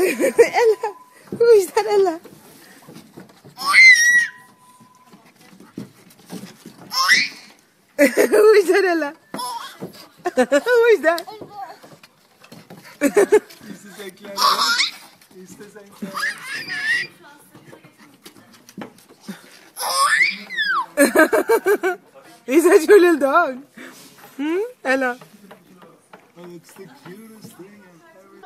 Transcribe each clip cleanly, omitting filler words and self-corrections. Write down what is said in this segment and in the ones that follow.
Ella, who is that, Ella? Who is that, Ella? Who is that? Is that your little dog? Ella? Oh, it's the cutest thing I've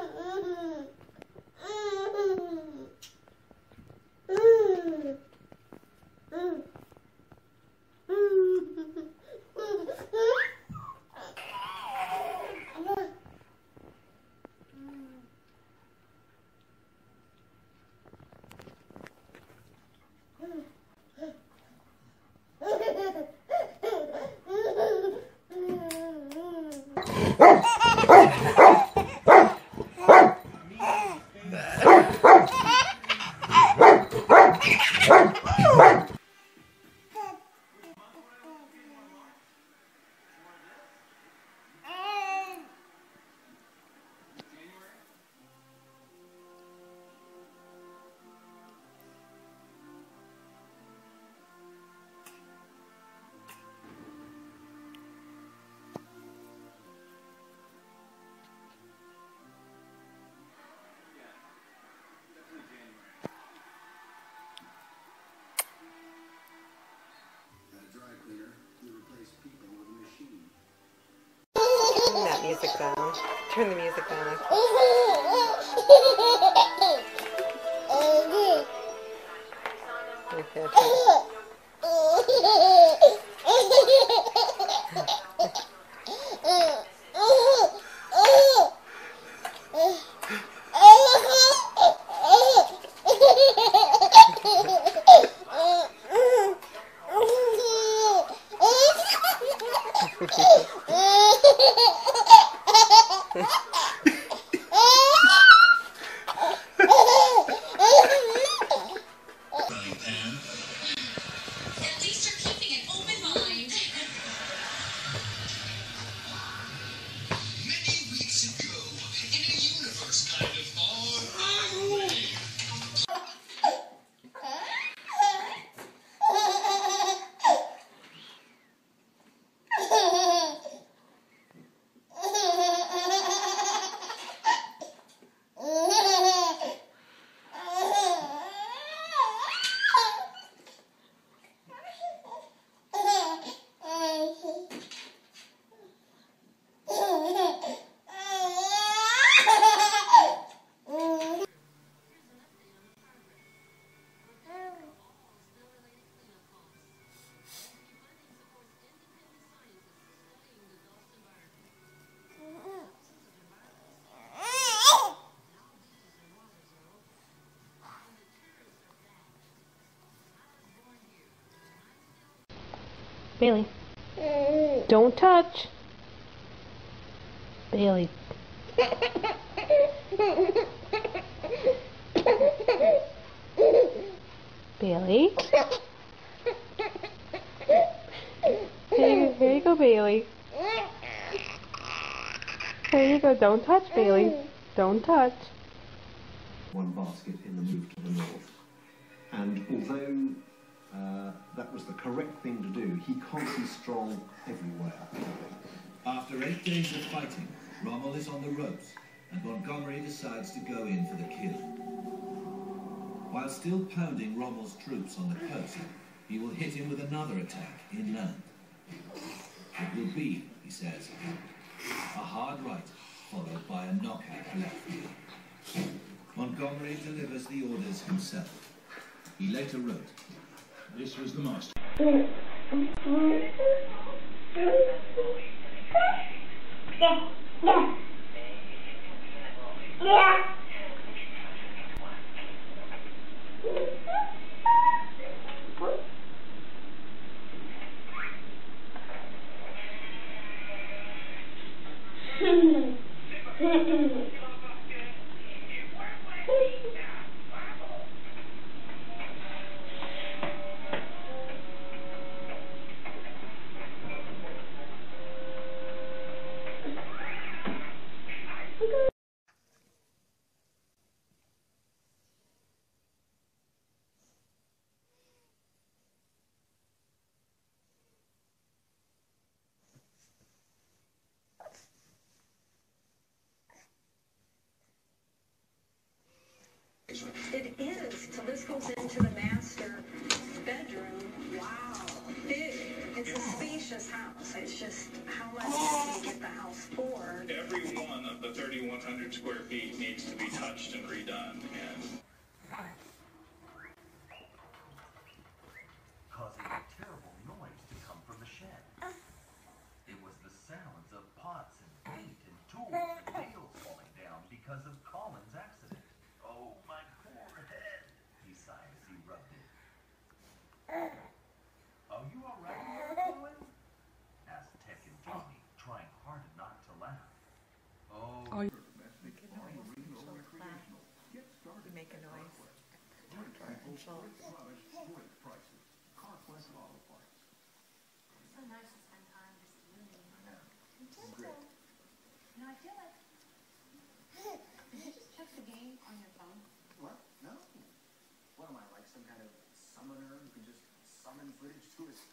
Turn that music down. Turn the music down. Okay, turn it. Bailey, don't touch. Bailey. Bailey. Here you go, Bailey. There you go. Don't touch, Bailey. Don't touch. One basket in the move to the north. And although that was the correct thing to do, he can't be strong everywhere. After 8 days of fighting, Rommel is on the ropes, and Montgomery decides to go in for the kill. While still pounding Rommel's troops on the coast, he will hit him with another attack inland. It will be, he says, a hard right, followed by a knockout left. Montgomery delivers the orders himself. He later wrote, "This was the master." It is. So this goes into the master bedroom. Wow. Big. It's a spacious house. It's just how much can you get the house for? Every one of the 3,100 square feet needs to be touched and redone. And causing a terrible noise to come from the shed. It was the sounds of pots and paint and tools and nails falling down because of Colin's accident. Oh, my poor head, he sighed as he rubbed it. Are you all right, Colin? Asked Tech and Tommy, trying hard not to laugh. Oh, Oh, Make a noise. Control. So nice to spend time just learning. You know, I feel like. Did you just check the game on your phone? What? No. What am I, like some kind of summoner who can just summon footage to his